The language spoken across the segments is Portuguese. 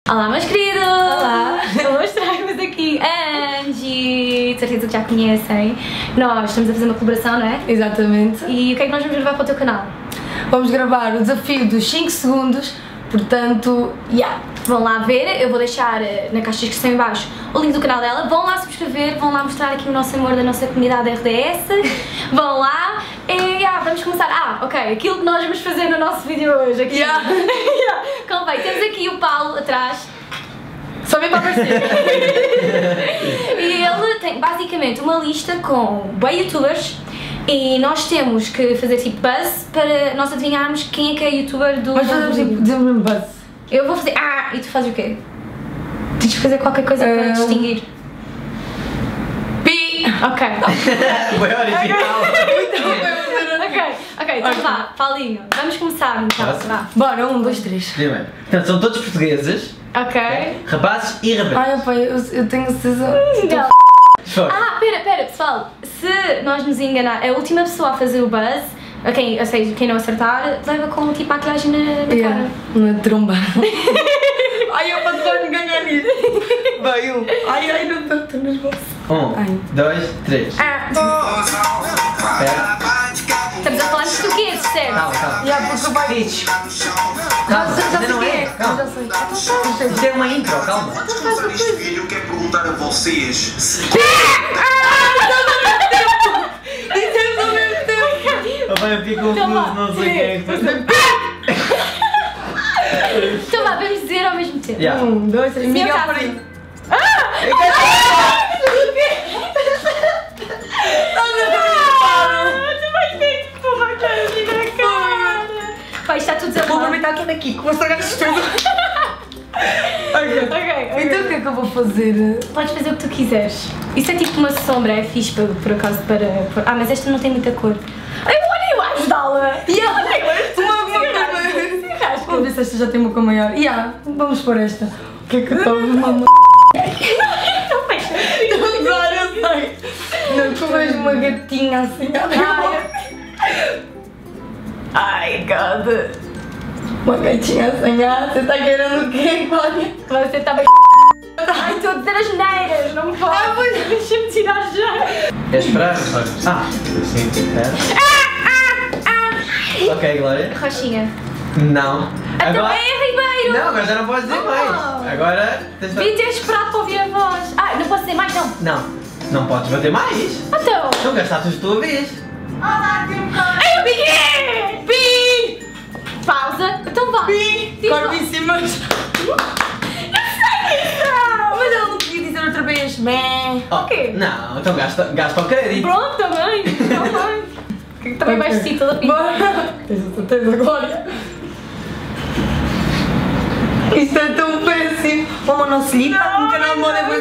Olá, meus queridos! Olá! Hoje trago-vos aqui a Angie, de certeza que já conhecem. Nós estamos a fazer uma colaboração, não é? Exatamente. E o que é que nós vamos gravar para o teu canal? Vamos gravar o desafio dos 5 segundos, portanto, vão lá ver, eu vou deixar na caixa de descrição em baixo o link do canal dela, vão lá subscrever, vão lá mostrar aqui o nosso amor da nossa comunidade RDS, vão lá e vamos começar. Ok, aquilo que nós vamos fazer no nosso vídeo hoje aqui. Convém, temos aqui o Paulo atrás. Só bem para aparecer. E ele tem basicamente uma lista com bem youtubers e nós temos que fazer tipo buzz para nós adivinharmos quem é que é youtuber do... Mas fazemos tipo, dizemos um buzz. Eu vou fazer e tu fazes o quê? Tens de fazer qualquer coisa para distinguir. Pi! Ok. Foi original. Ok, então vá, Paulinho, vamos começar então, vá. Bora, 1, 2, 3. Primeiro, então são todos portugueses, Ok. rapazes e rapazes. Ai, pai, eu tenho certeza. Não. Foi. Pera, pessoal, se nós nos enganar, a última pessoa a fazer o buzz, ou seja, quem não acertar, leva com tipo maquilhagem na cara. Na tromba. Ai, eu posso ganhar nisso. Vai, 1. Ai, não estou nervosa. 1, 2, 3. Espera. Estamos a falar em português, certo? Calma. Porque vai. Stitch. Já Ainda não sei é. já Calma. sei. Isto é uma intro, calma. Este vídeo quero perguntar a vocês se... Dizemos ao mesmo tempo. Eu fico confuso, não sei quem é que faz. Então vá, vamos dizer ao mesmo tempo. 1, 2, 3. Miguel Cássio. Farinha. Tu vais ter que pôr maquilhagem na cara. Pai, está tudo Vou desarmado. aproveitar que é daqui, que vou estragar isto tudo. Ok. Então o que é que eu vou fazer? Podes fazer o que tu quiseres. Isso é tipo uma sombra, é fixe por acaso para... mas esta não tem muita cor. Olha, eu a ajudá-la! Vamos ver se esta já tem uma cor maior. Vamos pôr esta. O que é que eu estou a mamar? Não fecha. Agora eu sei. Não, tu és uma gatinha assim. Ai, God. Uma gatinha assanhada. Você tá querendo o quê, Cláudia? Você está bem... Ai, estou a dizer as neiras, não pode. Deixa-me tirar já. É esperar? Assim, espera. Ok, Glória. Roxinha. Não. Agora é Ribeiro. Não, agora já não podes dizer mais. Agora tens de... Devia ter esperado para ouvir a voz. Não posso dizer mais, não. Não podes bater mais. Então. Não gastaste a tua vez. Ai, eu peguei! Pi! Pausa. Então vá. Pi! Corvíssimas. Eu sei isso! Mas ela não podia dizer outra vez. Mé. O quê? Não, então gasta o crédito. Pronto, também. Também vais vestir toda a pinta. Bora. Tens a certeza, Glória? Isto é tão péssimo. Uma monocelita no canal de moda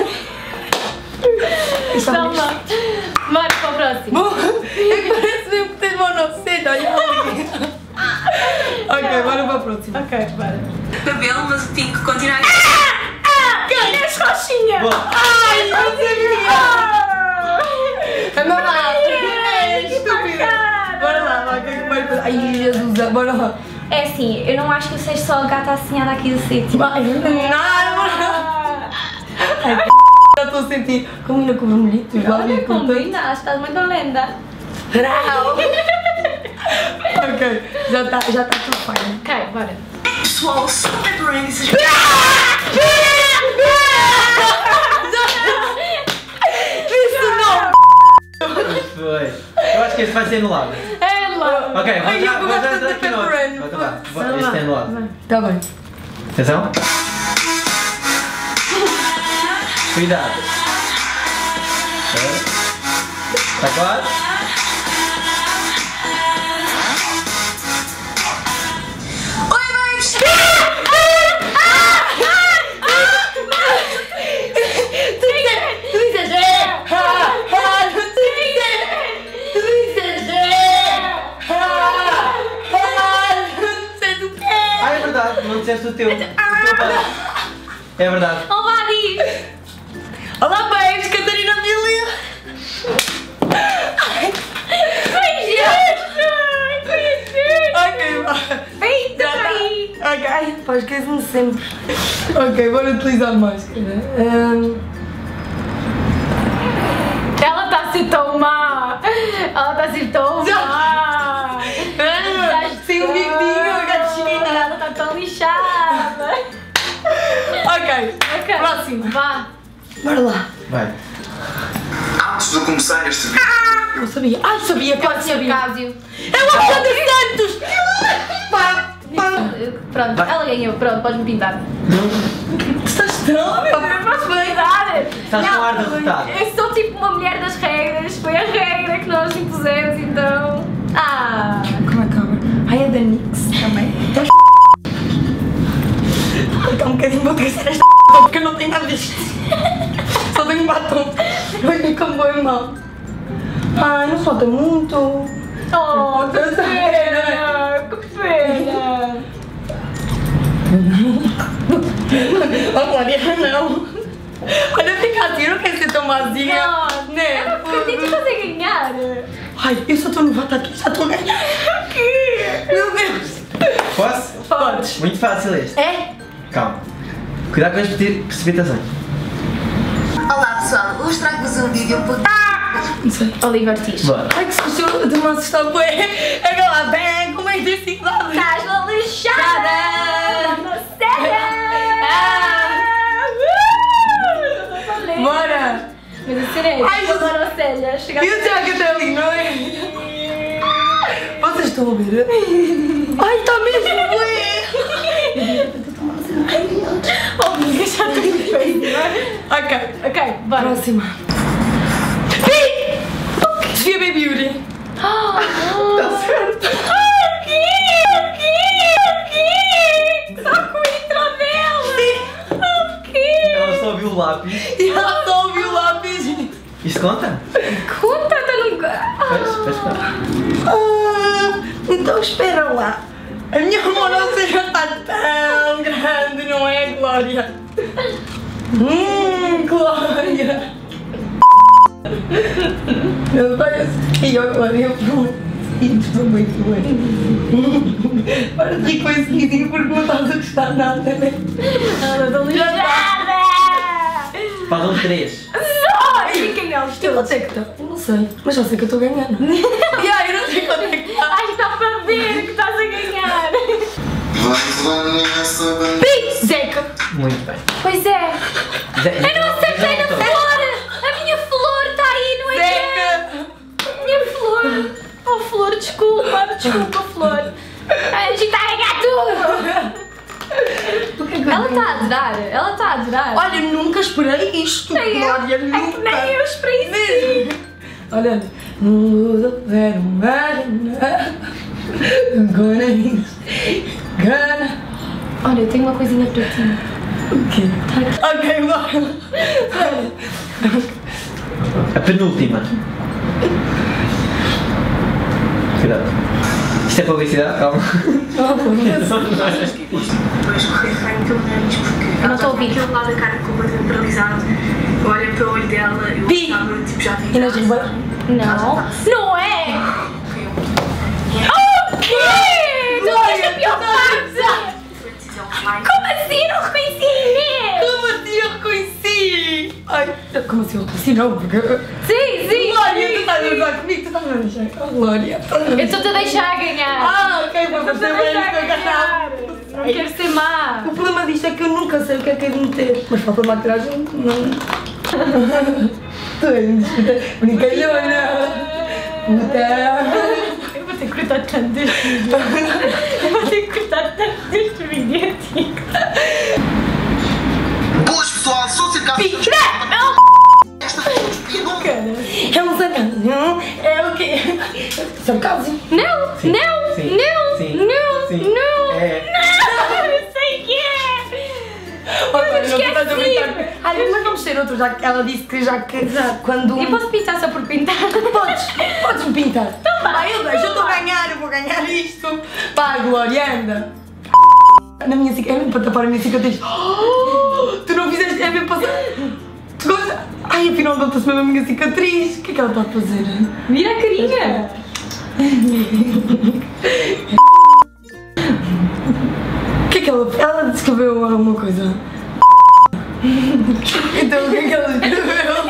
Então vá. Bora para o próximo. É que parece mesmo que tens monocelita. Olha ali. Ok, bora para o próximo. Ok, bora. Cabelo, mas o Tico continua aqui. Quem és, Roxinha? Bom. Ai, não sabia! É mamar! É estúpida! Bora lá, vai, o que é que vai fazer? Ai, Jesus, bora lá! É assim, eu não acho que eu seja só a gata assinhada aqui do sítio. Vai, Ai, já estou a sentir. Combina com o vermelhito, já vi com tanto. Combina, estás muito linda. Ok, já está tudo fine. Ok, bora. Pessoal, super adorei essas... Isso não! Foi. Eu acho que este vai ser anulado. É lá. Ok, Ai, vou já eu gosto dar de aqui no pepperoni. outro. Este é anulado. Tá bem. Atenção. Cuidado. Está claro? Oi, mães! Tu dizes É verdade, não disseste o teu. É verdade. Oh, Mari! Olá, beijos, Catarina Milia! Beijos! Ok, vai. Eita, aí! Ok, pá, esqueço-me sempre. Ok, bora utilizar máscara. Ela está a ser tão má! Ela está a ser tão má! Sem um biquinho, gatinha. Ela está tão lixada! Ok, Ok, próximo. vá! Bora lá. Vai. Antes de começar este vídeo, Eu sabia. Ai, sabia, Pode ser o Cássio. É o Alexandre Santos! Pá, pá. Pronto, Vai. ela ganhou, pronto, podes-me pintar. Tu estás tão, meu Deus, Podes pintar! Estás com ar de derrotado. Eu sou tipo uma mulher das regras, foi a regra que nós impusemos, então. Ah! Como é que calma? Ai, é da Nix também. Vou ficar um bocadinho, vou descer esta porque eu não tenho nada disto. Só tenho um batom. Olha como vou em mão. Ai, não falta muito. Oh, que pena! Que pena! Oh, Maria, não. Olha, fica assim, eu não quero ser tão mazinha. Não, Né? porque eu tenho que fazer ganhar! Ai, eu só estou novata aqui, já estou a ganhar. Aqui. Meu Deus. Posso? Podes. Muito fácil este. É? Calma. Cuidado com as precipitações. Olá pessoal, hoje trago-vos um vídeo porque... Não sei. Oliver Tis. Bora. Ai, que susto, eu estou-me a assustar, bué. Aquela bem, como é que tem ciclado? Estás lixada! Não sei! Bora. Mas a sério, Ai, Jesus. agora a sério, E chegaste o Tiago está ali, não é? Vocês estão a ver? Ai, está mesmo, bué. Oh, amiga, já estou muito bem. Ok, Ok, bora. próxima. Sim! Sofia Baby Beauty. Está certo. O quê? Só com o intro dela! O quê? Ela só viu o lápis. E ela só ouviu o lápis. Isto conta? Conta, tu nunca. Pois conta. Então espera lá. A minha amorosa já está tão grande, não é, Glória? Glória. Meu Deus, e eu, Glória, pronto. Estou muito bem. Para de rir com esse risinho porque não estás a gostar nada, né? Ela está lixada! Falam 3. Só! E quem é o teu? Quanto é que está? Eu não sei, mas já sei que eu estou ganhando. E aí, eu não sei quanto é que está. Acho que está para ver que estás a ganhar! vamos lá nessa banda. Pi! Zeca! Muito bem. Pois é! Eu Eu não acertei na flor! A minha flor está aí, não é? Zeca! A minha flor! Oh, flor, desculpa, flor! A gente está a ganhar tudo! Ela está a adorar, ela está a adorar! Olha, nunca esperei isto, Nem eu. Glória, É que nunca. nem eu esperei isso! Olha, muda, ver gana. Olha, eu tenho uma coisinha para ti. O quê? Ok, bora. A penúltima. Cuidado. Isto é publicidade, calma. Depois correr bem pelo nariz porque... Eu não estou a ouvir. Aquele lado da cara completamente paralisado. Eu olho para o olho dela e eu Pi. estava tipo já vi. Inês, bora. Não! Não é! O quê? Tu tens a pior parte! Como assim? Eu não reconheci a Inês! Como assim eu reconheci? Ai, como assim eu reconheci? Não, porque... Sim, sim! Glória, tu sim, estás a sim. usar comigo, tu estás a deixar. Oh, Glória. Eu estou-te a deixar ganhar! Ah, ok, para Estou-te você a bem deixar estou a ganhar. Não quero ser má! O problema disto é que eu nunca sei o que é de meter. Mas falta maquilhagem, não. Tu és brincalhona. Puta. Eu vou ter que cortar tanto deste vídeo! Eu vou ter que cortar tanto deste vídeo! Boas pessoal, sou o Circado. É um sarcasmo. É o quê? Sarcasmo. Não! Sim, Não! sim, Não! sim, Não! sim. Não! É. Não! Eu sei que é! Olha, não esqueci. estás a brincar. Ai, mas vamos ter outro, já que ela disse que já quando... Eu posso pintar só por pintar? Podes-me pintar. Então vá. Eu deixo, eu estou a ganhar, eu vou ganhar isto. Pá, Glória, anda. Na minha cicatriz, é mesmo para tapar a minha cicatriz. Tu não fizeste, é mesmo para... Tu gostas? Ai, afinal nota-se mesmo a minha cicatriz. O que é que ela está a fazer? Vira a carinha! O que é que Ela descreveu alguma coisa. Então o que é que ela escreveu?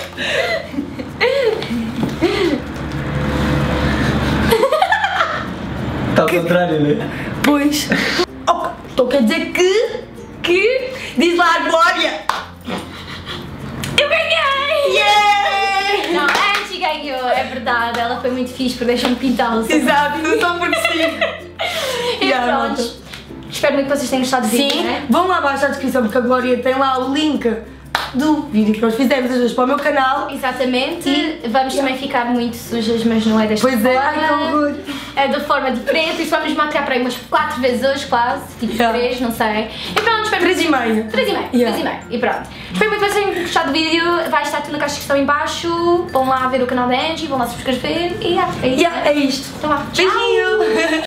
Está ao contrário, né? Pois. Opa, então quer dizer que diz lá a Glória. Eu ganhei! Yeah! Não, a Angie ganhou, é verdade, ela foi muito fixe por deixar-me pintá-la. Exato, não só porque sim. E Yeah, pronto. malta. Espero muito que vocês tenham gostado do vídeo, Sim, né? vão lá abaixo à descrição porque a Glória tem lá o link do vídeo que nós fizemos as duas para o meu canal. Exatamente. Vamos também ficar muito sujas, mas não é desta Pois é, ai que forma. horror. É da forma diferente, isso vamos maquiar para aí umas 4 vezes hoje, quase. Tipo Yeah. 3, não sei. E pronto, espero 3,5. 3,5. Yeah. 3,5. E pronto. Espero muito que vocês tenham gostado do vídeo. Vai estar tudo na caixa de descrição em baixo. Vão lá ver o canal da Angie, vão lá subscrever e é isso. Yeah, é isto. Então vá. Tchau. Beijinho!